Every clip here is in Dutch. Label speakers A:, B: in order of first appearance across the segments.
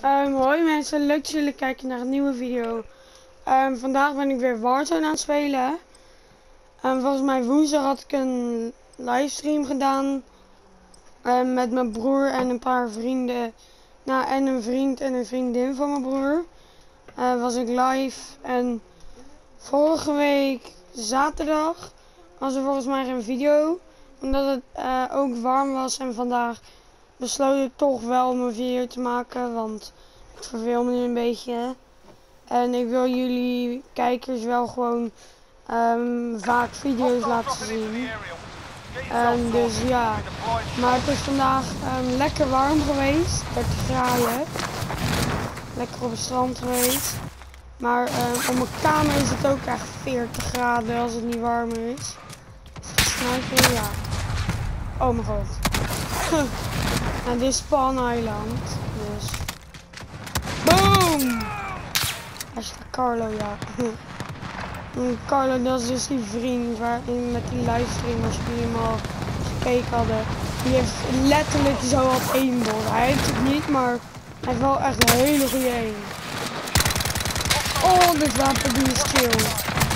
A: Hoi mensen, leuk dat jullie kijken naar een nieuwe video. Vandaag ben ik weer Warzone aan het spelen. Volgens mij woensdag had ik een livestream gedaan. Met mijn broer en een paar vrienden. Nou, en een vriend en een vriendin van mijn broer. Was ik live. En vorige week zaterdag was er volgens mij geen video. Omdat het ook warm was en vandaag besloot ik toch wel om een video te maken. Want ik verveel me nu een beetje. En ik wil jullie kijkers wel gewoon vaak video's laten zien. Dus ja, maar het is vandaag lekker warm geweest, 30 graden. Lekker op het strand geweest. Maar op mijn kamer is het ook echt 40 graden als het niet warmer is. Sniper, ja. Oh mijn god. En dit is Spawn Island. Dus. Boom! Hij is Carlo, ja. Carlo, dat is dus die vriend waarin met die livestream, als jullie hem al gekeken hadden. Die heeft letterlijk zo wat aimbot. Hij heeft het niet, maar hij heeft wel echt een hele goede aim. Oh, dit wapen die is chill.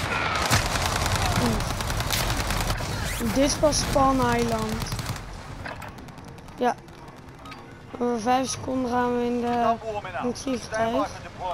A: Dit is pas Spawn Island. Ja. Over 5 seconden gaan we in het vliegtuig.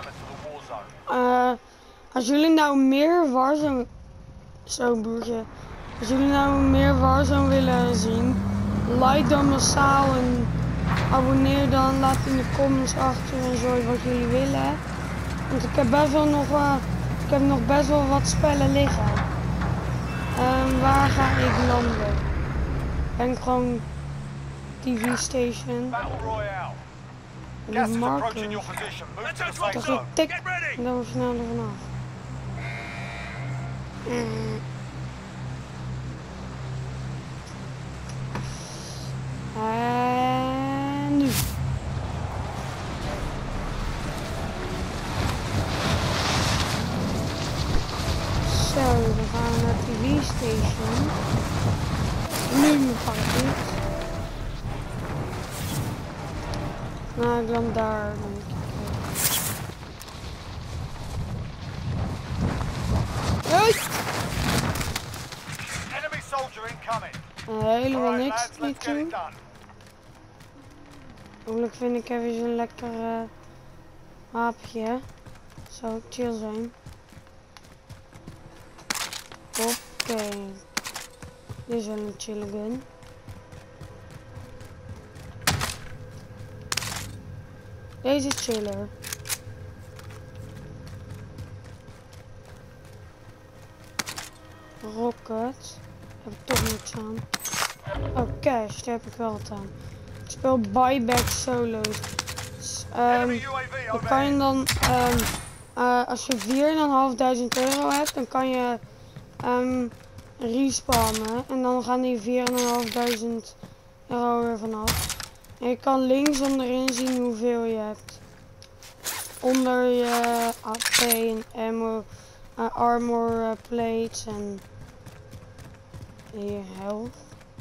A: Als jullie nou meer Warzone... Zo broertje. Als jullie nou meer Warzone willen zien, like dan massaal en abonneer dan. Laat in de comments achter en zo wat jullie willen. Want ik heb best wel nog best wel wat spellen liggen. Waar ga ik landen? Ik denk gewoon TV station. En die marker. Dat is tik. En dan snel er vanaf. En nu. Zo, dan gaan we naar TV station. Nu mijn parachute. Nou, ik land daar, denk ik. Hey! Helemaal niks niet doen. Hopelijk vind ik even zo'n lekker wapenje. Zou chill zijn. Oké. Dit is wel een chille gun. Deze is chiller. Rocket. Heb ik toch niks aan. Oh, cash. Daar heb ik wel wat aan. Ik speel buyback solo's. Dus, dan kan je dan, als je 4.500 euro hebt, dan kan je respawnen. En dan gaan die 4.500 euro er vanaf. En je kan links onderin zien hoeveel je hebt. Onder je AP en ammo, armor plates en je health.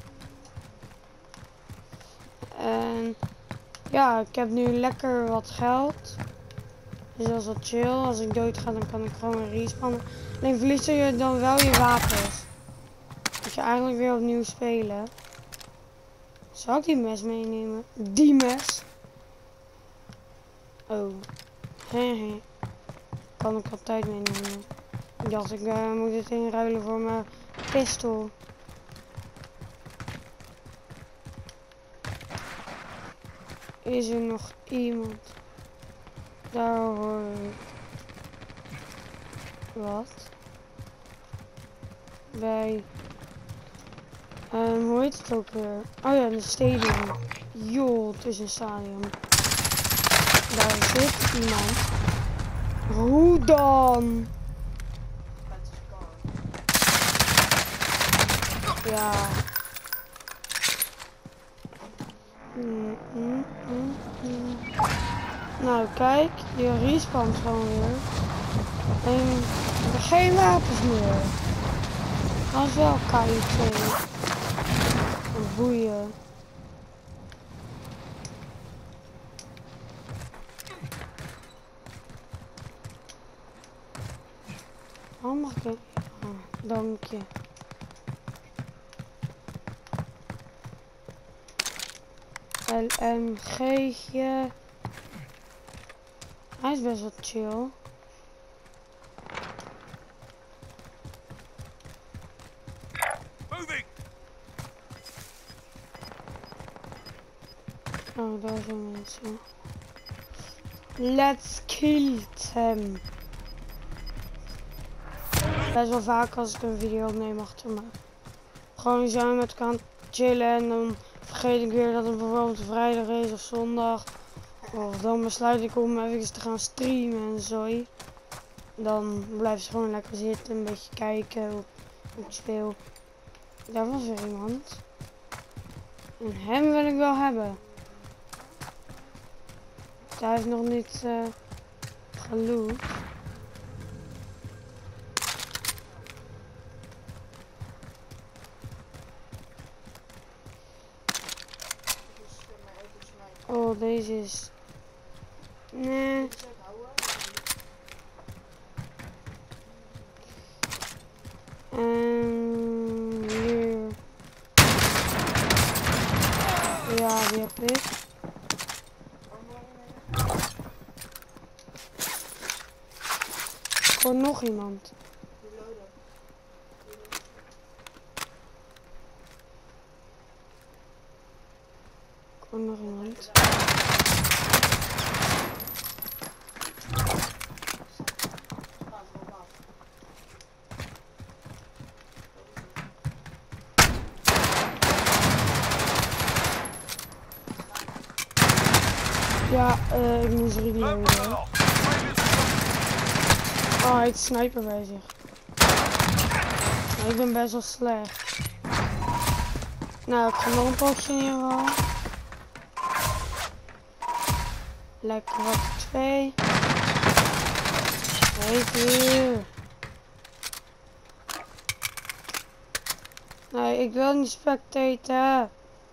A: En ja, ik heb nu lekker wat geld. Dus dat is wel chill. Als ik dood ga, dan kan ik gewoon respannen. Alleen verlies je dan wel je wapens. Moet je eigenlijk weer opnieuw spelen. Zal ik die mes meenemen? Die mes? Oh. Hehe. Kan ik altijd meenemen. Ik dacht, ik moet het inruilen voor mijn pistool. Is er nog iemand? Daar hoor ik. Wat? Bij... hoe heet het ook weer? Oh ja, de stadium. Joh, het is een stadion. Daar zit iemand. Hoe dan? Ja. Nou kijk, je respawnt gewoon weer. En geen wapens meer. Dat is wel KIT. Boeien. Waarom mag ik? Oh, dank je. LMG'tje. Hij is best wel chill. Oh, daar zijn mensen. Let's kill them. Best wel vaak als ik een video opneem achter me. Gewoon zo met elkaar chillen en dan vergeet ik weer dat het bijvoorbeeld vrijdag is of zondag. Of dan besluit ik om even te gaan streamen en zo. Dan blijf ze gewoon lekker zitten, een beetje kijken hoe ik speel. Daar was er iemand. En hem wil ik wel hebben. Hij is nog niet geloot. Oh, deze is... Nee. Hier. Ja, die heb ik. Ik hoor nog iemand. Ik hoor nog iemand. Ja, ik moest reloaden. Oh, hij heeft sniper bij zich. Ik ben best wel slecht. Nou, ik ga nog een potje in ieder geval. Lekker wat 2. Even hier. Nee, ik wil niet spectaten.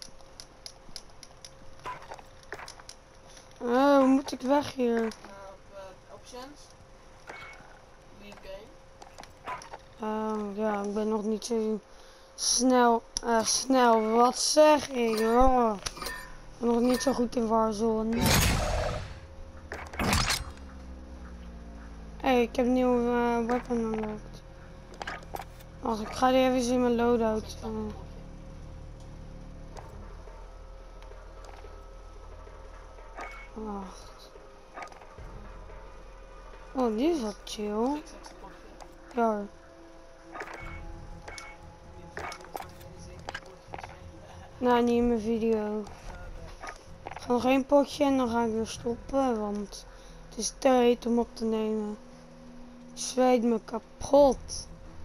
A: Oh, hoe moet ik weg hier?
B: Options. Leave game.
A: Oh, ja, ik ben nog niet zo snel. Wat zeg ik? Oh. Ik ben nog niet zo goed in Warzone. Hey, ik heb een nieuwe weapon unlocked. Wacht, ik ga die even zien in mijn loadout. Wacht. Oh, die is wat chill. Ja. Nou, niet in mijn video. Ik ga nog één potje en dan ga ik weer stoppen, want het is te heet om op te nemen. Ik zweet me kapot.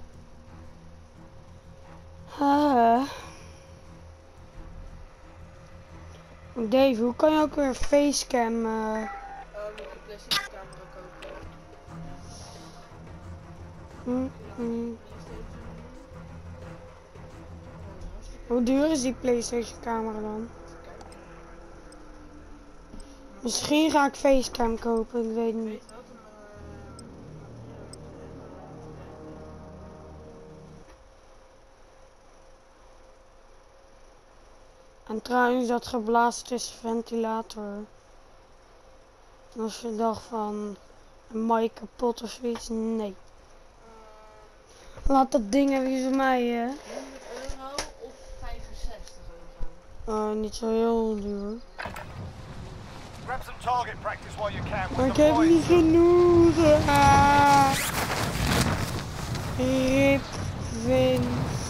A: Dave, hoe kan je ook weer facecam?
B: Moet je PlayStation camera kopen.
A: Hoe duur is die PlayStation camera dan? Misschien ga ik facecam kopen, ik weet niet. En trouwens, dat geblazen is een ventilator. En als je dacht van een mic kapot of zoiets, nee. Laat dat ding even van mij, hè.
B: 100 euro of 65 euro?
A: Oh, niet zo heel duur.
C: Grab some target practice while you can.
A: Maar ik heb niet genoeg. Rip Vince.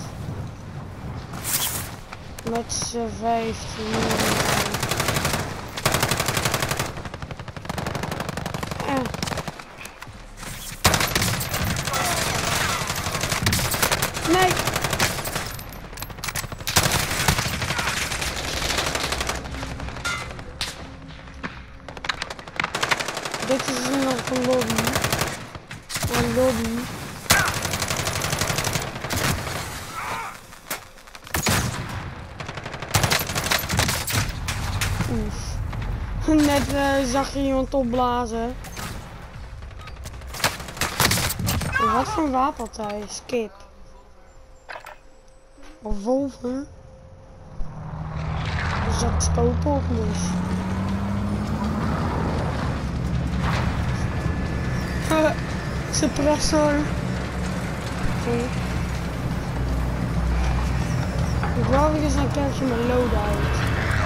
A: Met z'n 15. Nee. Dit is nog een lobby. Een lobby. Oef. Net zag je iemand opblazen. Wat voor een wapen had hij? Skip. Of wolven? Er zat scope op dus. Suppressor. Ik wou weer eens een keertje mijn loadout.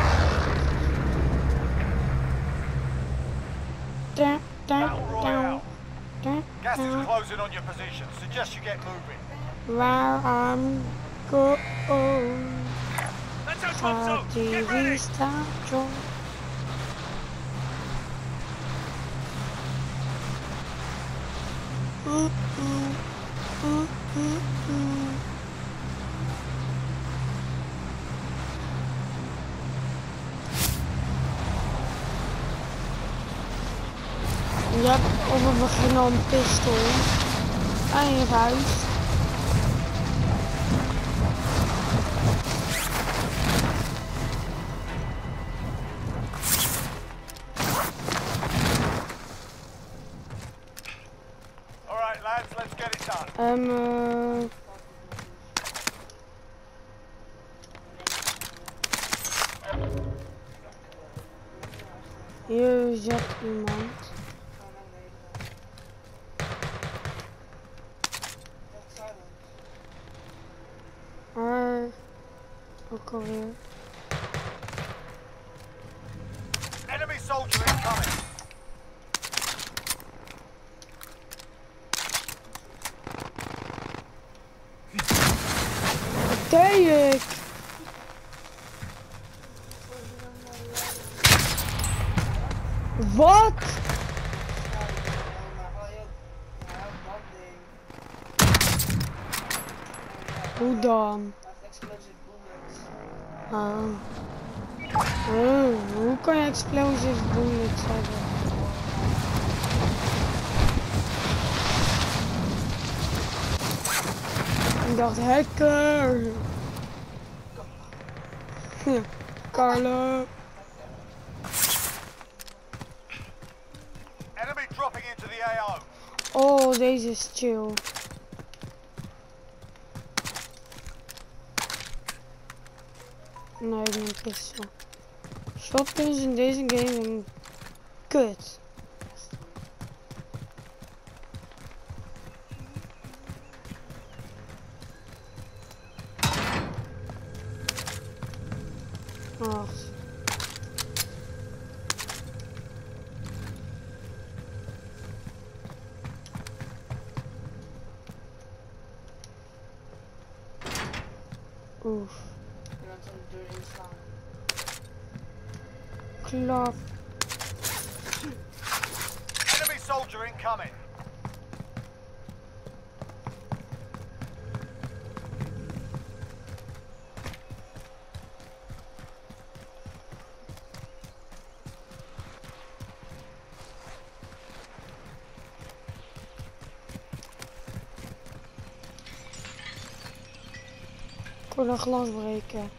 C: Gas is closing on your position. Suggest you get moving.
A: Where I'm going.
C: That's our drop zone. Get ready.
A: Je hebt op het begin al een pistool aan je vuist.
C: Alright lads, let's get it done.
A: Hier zit iemand. Maar ook alweer.
C: Enemy soldier incoming.
A: Kijk! Wat? Hoe dan? Hoe kan je explosive bullets hebben? Ik dacht hacker. Carlo.
C: Enemy dropping into the AO.
A: Oh, deze is chill. Nee, ik neem pistol. Shotguns in deze game zijn kut. Wacht. Oef. Klap.
C: Enemy soldier incoming.
A: Ik wil een glas breken.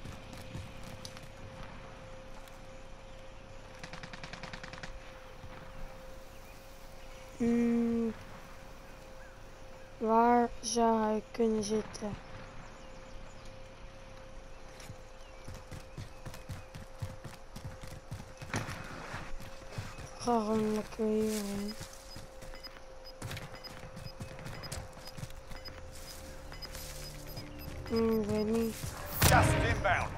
A: Waar zou hij kunnen zitten? Ik ga gewoon lekker hierheen. Ik weet niet.
C: Gas is inbound.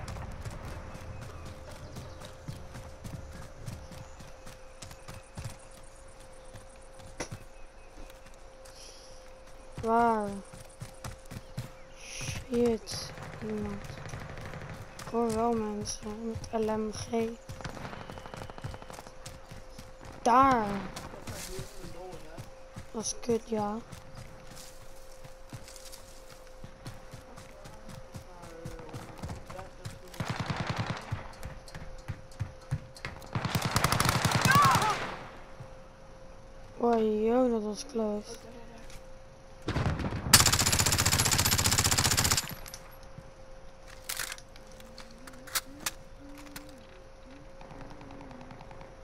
A: Waar? Shit. Iemand. Ik hoor wel mensen met LMG. Daar. Dat is kut, ja. Oh, joh, dat was close.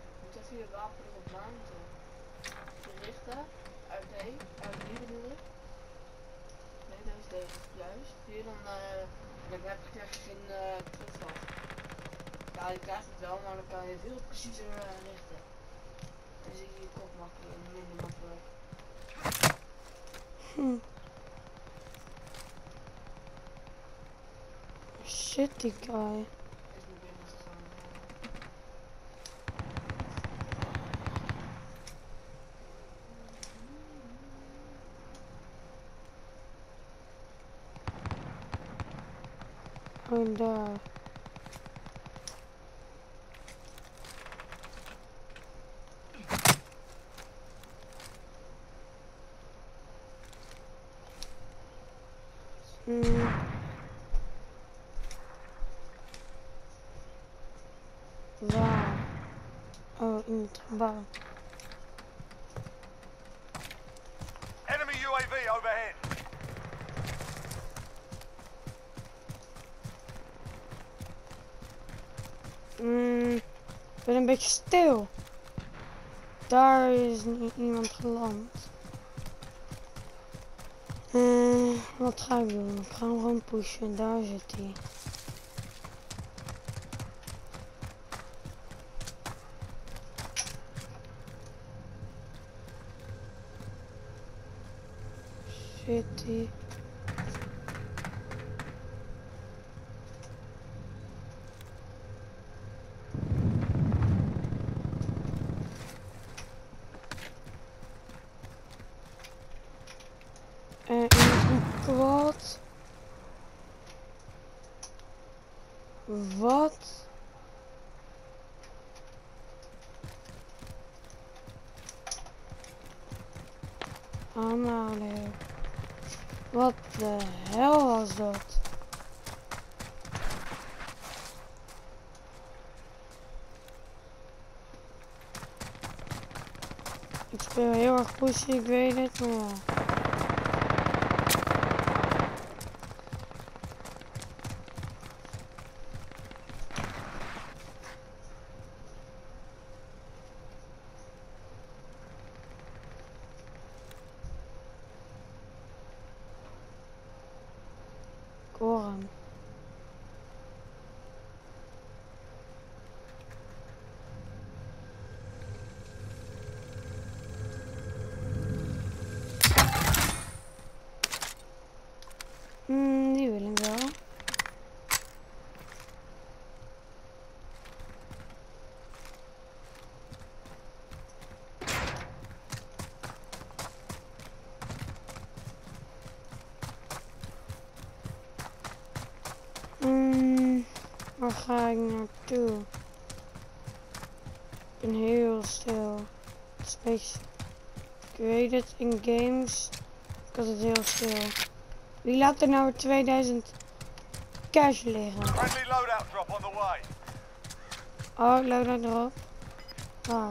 B: Wapen op warmte. Gerichten, uit D, uit die bedoel ik. zie je dan krijg je geen terugslag. Ja, je krijgt het wel, maar dan kan je veel preciezer richten. Dan zie je je kop makkelijk, minder makkelijk.
A: Shit, die guy.
B: Is nu binnen gegaan.
A: Oh, daar. Waar? Oh, in het gebouw.
C: Enemy UAV overhead.
A: Ik ben een beetje stil. Daar is iemand geland. Wat ga ik doen? Ik ga hem gewoon pushen. Daar zit hij. Zit hij? In een kwad. Wat? Aanhalen. Wat de hel was dat? Ik speel heel erg pushy, ik weet het, maar ja. Ik hoor hem. Die wil ik wel. Waar ga ik naartoe? Ik ben heel stil. Het is een beetje... Ik weet het, in games ik had het heel stil. Wie laat er nou 2000 cash liggen?
C: Friendly loadout drop on the way.
A: Oh, loadout erop. Waar?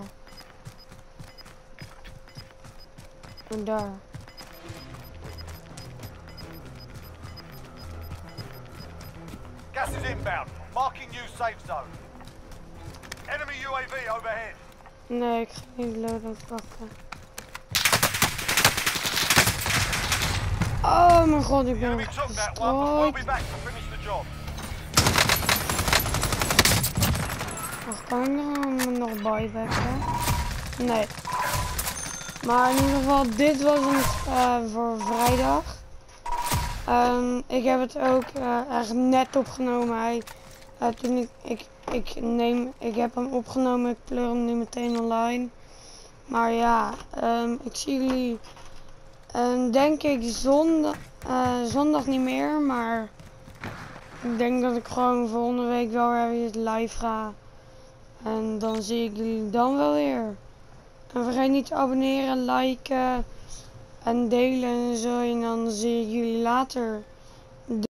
A: En daar.
C: Gas is inbound. Marking new safe zone. Enemy UAV overhead.
A: Nee, ik ga niet loadout pakken. Oh mijn god, ik
C: The
A: ben
C: enemy took that one, but we'll be
A: gestrooid.
C: back to finish the job.
A: Wacht, kan ik hem nog buybacken? Nee. Maar in ieder geval, dit was hem voor vrijdag. Ik heb het ook echt net opgenomen. Toen ik heb hem opgenomen, ik pleur hem nu meteen online. Maar ja, ik zie jullie denk ik zondag niet meer. Maar ik denk dat ik gewoon volgende week wel weer live ga. En dan zie ik jullie dan wel weer. En vergeet niet te abonneren, liken en delen en zo. En dan zie ik jullie later.